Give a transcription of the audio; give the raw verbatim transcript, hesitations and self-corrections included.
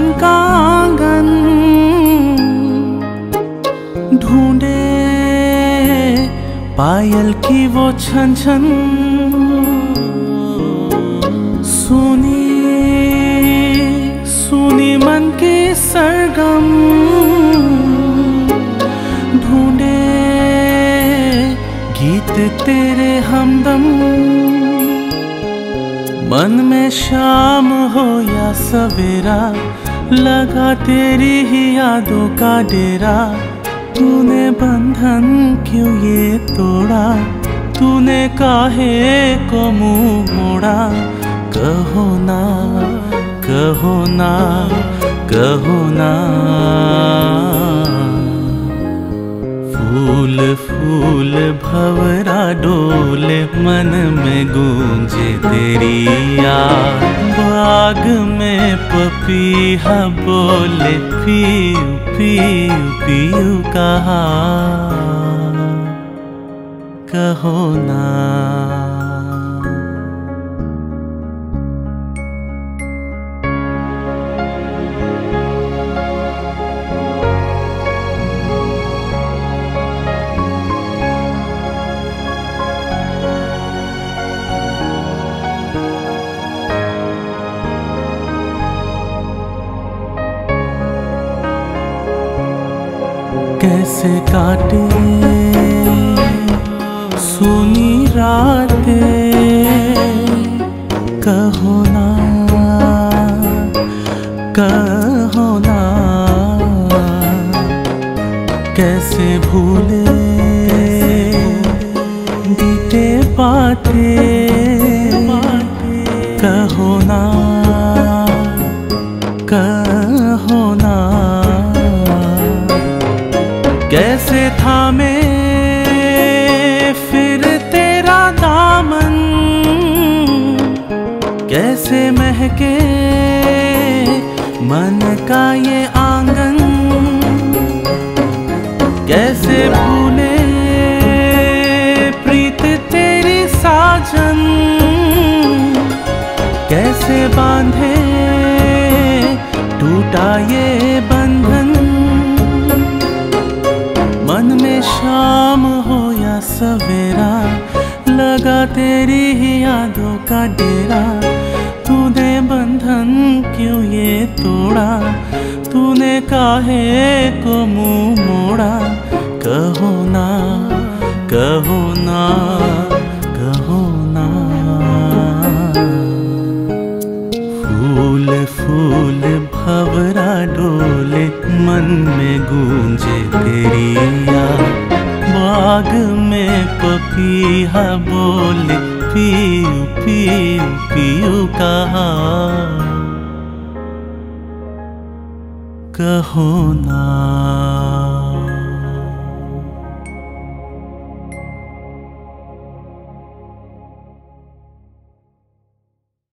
मन का आंगन ढूंढे पायल की वो छन छन सुनी सुनी मन की सरगम ढूंढे गीत तेरे हमदम मन में शाम हो या सवेरा लगा तेरी ही यादों का डेरा तूने बंधन क्यों ये तोड़ा तूने काहे को मुंह मोड़ा कहो ना कहो ना कहो ना फूल फूल भंवरा डोले मन में गूंजे तेरी याद बाग में पपीहा बोले पीयू पीयू पीयू कहा कहो ना। कैसे काटे सुनी रातें कहो ना कहो ना कैसे भूले बीते बातें कहो ना कहो ना कैसे थामे फिर तेरा दामन कैसे महके मन का ये आंगन कैसे भूले प्रीत तेरी साजन कैसे बांधे टूटा ये बंधन मन में शाम हो या सवेरा लगा तेरी ही यादों का डेरा तूने बंधन क्यों ये तोड़ा तूने काहे को मुंह मोड़ा कहो ना कहो ना कहो ना फूल फूल भंवरा डोले मन में गूंजे तेरी याद बाग में पपीहा बोले पीयू पीयू पीयू कहा कहो ना।